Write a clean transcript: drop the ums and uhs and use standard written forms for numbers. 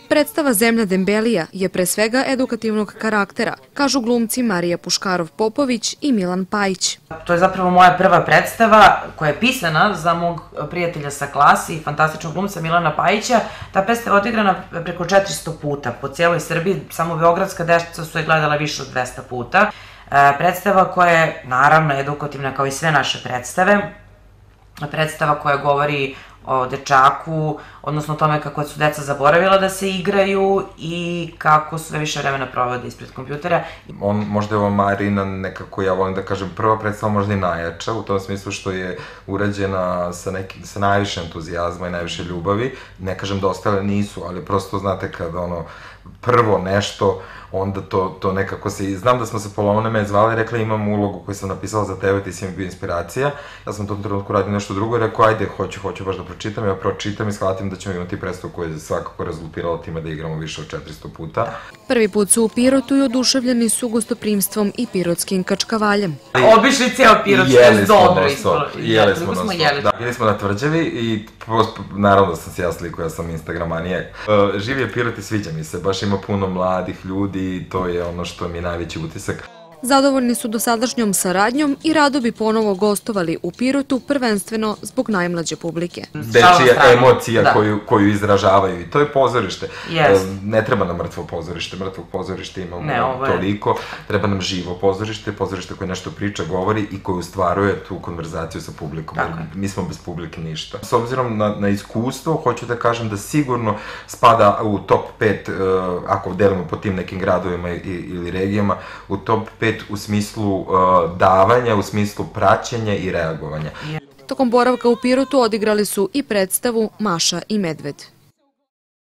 Predstava Zemlja Dembelija je pre svega edukativnog karaktera, kažu glumci Marija Puškarov-Popović i Milan Pajić. To je zapravo moja prva predstava koja je pisana za mog prijatelja sa klasi i fantastičnog glumca Milana Pajića. Ta predstava je odigrana preko 400 puta po cijeloj Srbiji, samo beogradska deca su je gledala više od 200 puta. Predstava koja je naravno edukativna kao i sve naše predstave. Predstava koja govori o dečaku, odnosno o tome kako su deca zaboravila da se igraju i kako sve više vremena provode ispred kompjutera. Možda je ova Marina nekako, ja volim da kažem, prva predstava možda i najjača, u tom smislu što je urađena sa najviše entuzijazma i najviše ljubavi. Ne kažem da ostale nisu, ali prosto znate kada prvo nešto, onda to nekako se... Znam da smo se polovno me zvali i rekla imam ulogu koju sam napisala za tebe, ti si mi bio inspiracija. Ja sam u tom trenutku radio nešto drugo i rekao ajde, hoću baš da pročitam. Ja pročitam i shvatim da ćemo imati predstavu koja je svakako rezultirala time da igramo više od 400 puta. Prvi put su u Pirotu i oduševljeni su gostoprimstvom i pirotskim kačkavaljem. Obišli cijel Pirot, što je dobro ispalo. Jeli smo non stop. Da, bili smo na Tvrđavi i naravno da sam se ja slikao, ja sam Instagram manijak. Živ je Pirot i sviđa mi se, baš ima puno mladih ljudi i to je ono što mi je najveći utisak. Zadovoljni su dosadašnjom saradnjom i rado bi ponovo gostovali u Pirotu, prvenstveno zbog najmlađe publike. Dečija emocija koju izražavaju i to je pozorište. Ne treba nam mrtvo pozorište, mrtvog pozorište imamo toliko, treba nam živo pozorište, pozorište koje nešto priča, govori i koje ustvaruje tu konverzaciju sa publikom. Mi smo bez publike ništa. S obzirom na iskustvo, hoću da kažem da sigurno spada u top 5, ako delimo po tim nekim gradovima ili regijama, u top 5 u smislu davanja, u smislu praćenja i reagovanja. Tokom boravka u Pirotu odigrali su i predstavu Maša i Medved.